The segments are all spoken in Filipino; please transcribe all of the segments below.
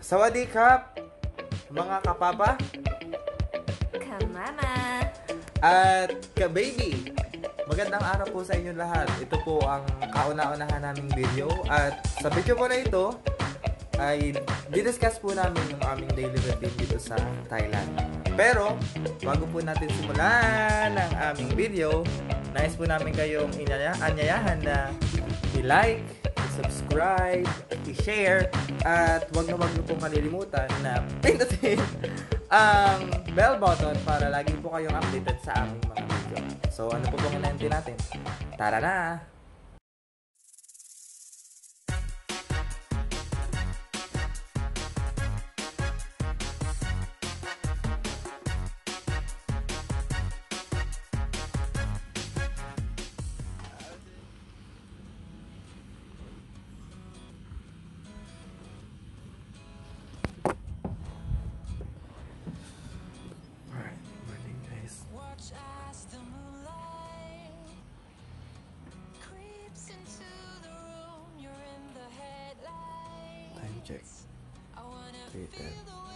Sawadee-krap, mga kapapa Kamama at ka-baby. Magandang araw po sa inyo lahat. Ito po ang kauna-unahan naming video. At sa video po na ito ay didiscuss po namin yung aming daily routine dito sa Thailand. Pero bago po natin simulan ang aming video, nais po namin kayong anyayahan na i-like, i-subscribe, i-share, at wag na pong kalilimutan na pindutin ang bell button para lagi po kayong updated sa aming mga video. So ano po pong hinahintay natin? Tara na! Check. 3:10.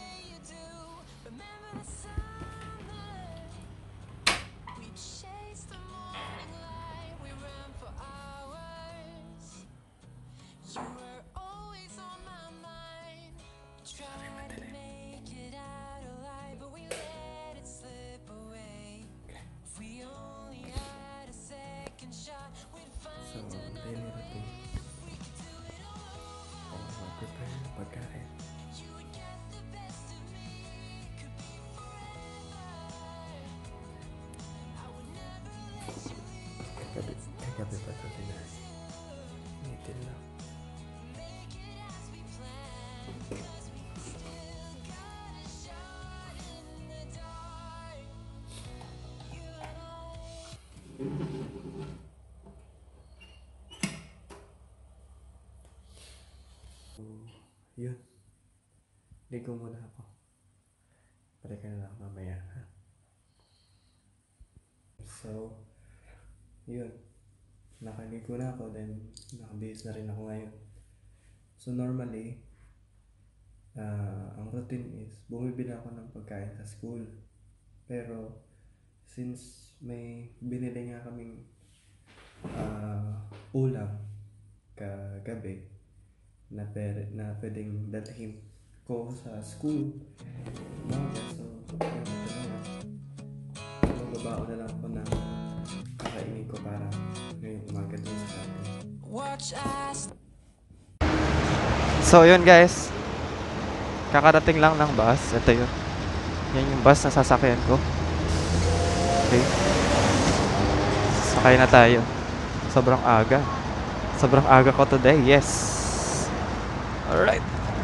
Pagkain. Kagabi pa ito sila. Ngitin lang. Yun. Ligo muna ako. Balik ka na lang mamaya. Ha? So, yun. Nakaligo na ako, then nakabihis na rin ako ngayon. So normally, ang routine is bumibili ako ng pagkain sa school. Pero since may binili nga kaming ulam kagabi na pwedeng dalhin ko sa school. So, magbabaon na lang ako ng kakainin ko para ngayong umaga doon sa atin. So, yun guys. Kakarating lang ng bus. Ito yun. Yan yung bus na sasakyan ko. Okay. Sakay na tayo. Sobrang aga. Sobrang aga ko today. Yes. Alright.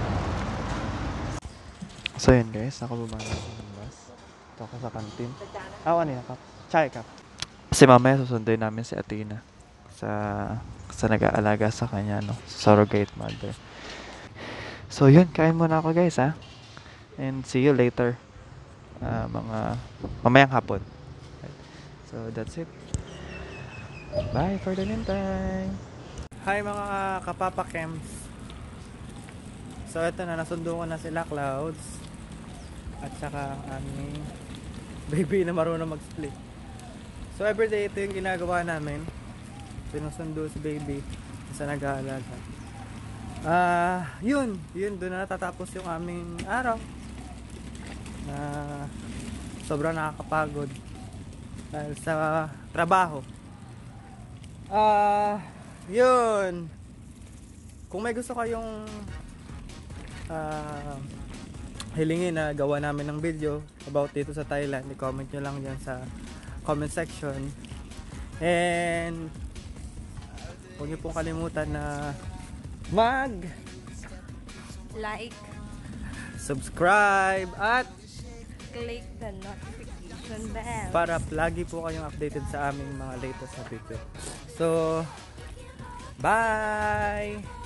So yun guys, nakababa na ako ng bus. Ito ako sa kantin. Ano yan, Kap? Chai, Kap. Kasi mamaya susunduin namin si Athena sa nag-aalaga sa kanya, no? Surrogate mother. So yun, kain muna ako guys, ha? And see you later. Mamayang hapon. So that's it. Bye for the meantime. Hi mga kapapa Kems. So ito na, nasundo ko na sila Clouds at saka ang aming baby na marunong mag-split. So everyday ito yung ginagawa namin. Sinusundo si baby sa nag-aalaga. Yun doon na natatapos yung aming araw. Sobrang nakakapagod dahil sa trabaho. Yun. Kung may gusto kayong hilingin na gawa namin ng video about dito sa Thailand, i-comment nyo lang dyan sa comment section. And huwag nyo pong kalimutan na like, subscribe at click the notification bell para lagi po kayong updated sa aming mga latest na video. So bye!